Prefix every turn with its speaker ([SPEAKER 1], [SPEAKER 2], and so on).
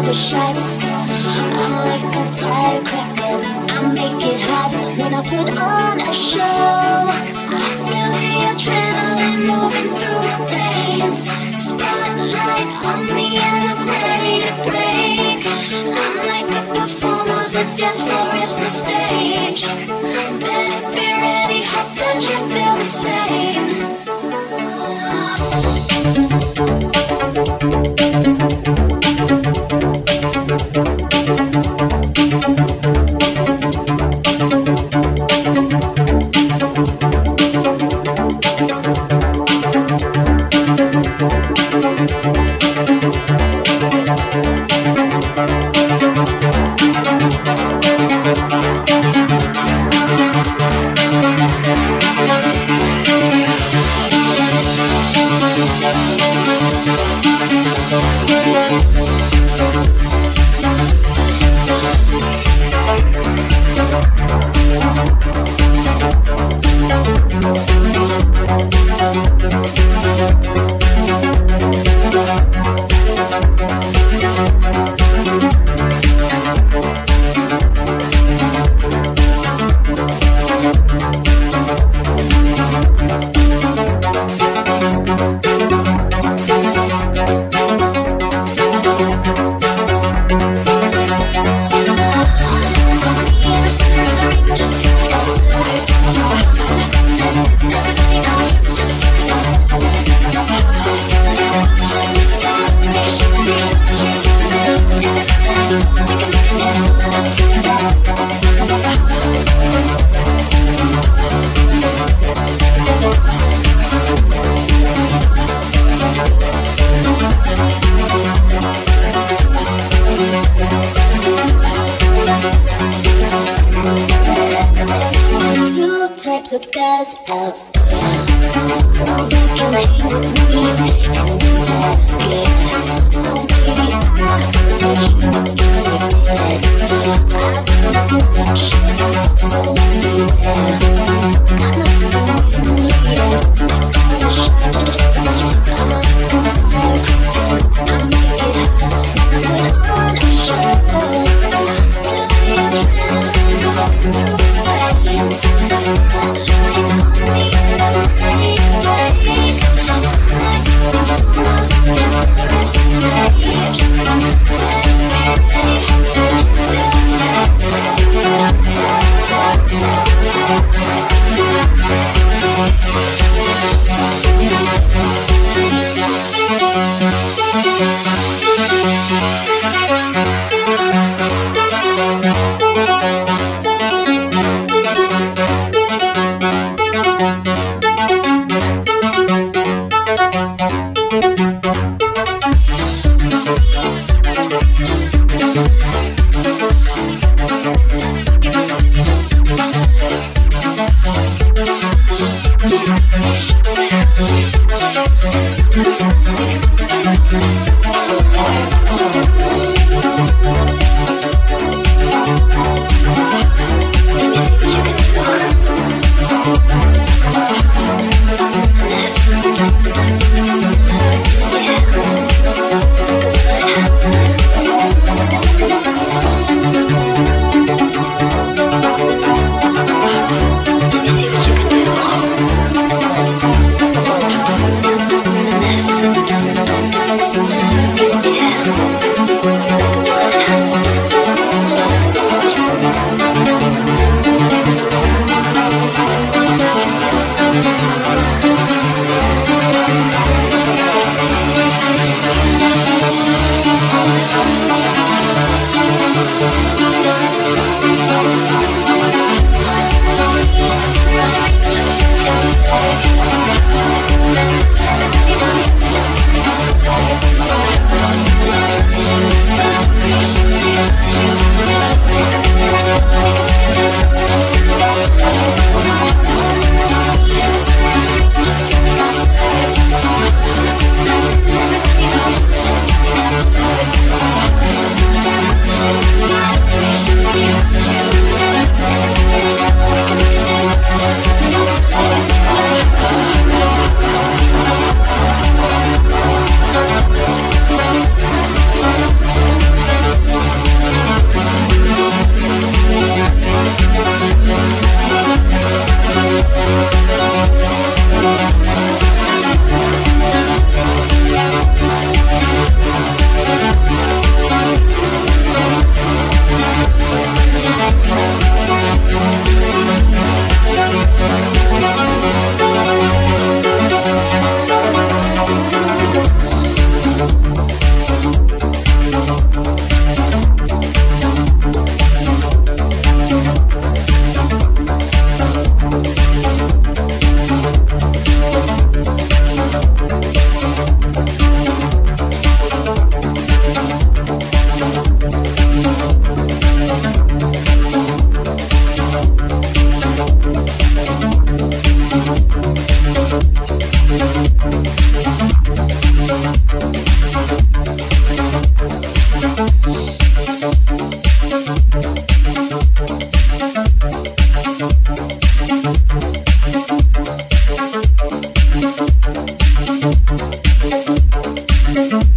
[SPEAKER 1] the shots. I'm like a firecracker, I make it hot when I put on a show. I feel the adrenaline moving through my veins. Spotlight on me and I'm ready to break. I'm like a performer, the dance floor is the stage. Better be ready, hope that you feel the same. Of guys out there, ones that can hang with me, and ones that are scared. So baby, I'ma put you in your bed. I've been attention, so beware. I'm like the ringleader, I call the shots. I'm like a firecracker, I make it hot, put on a show. Feel the adrenaline going through my veins. Circus.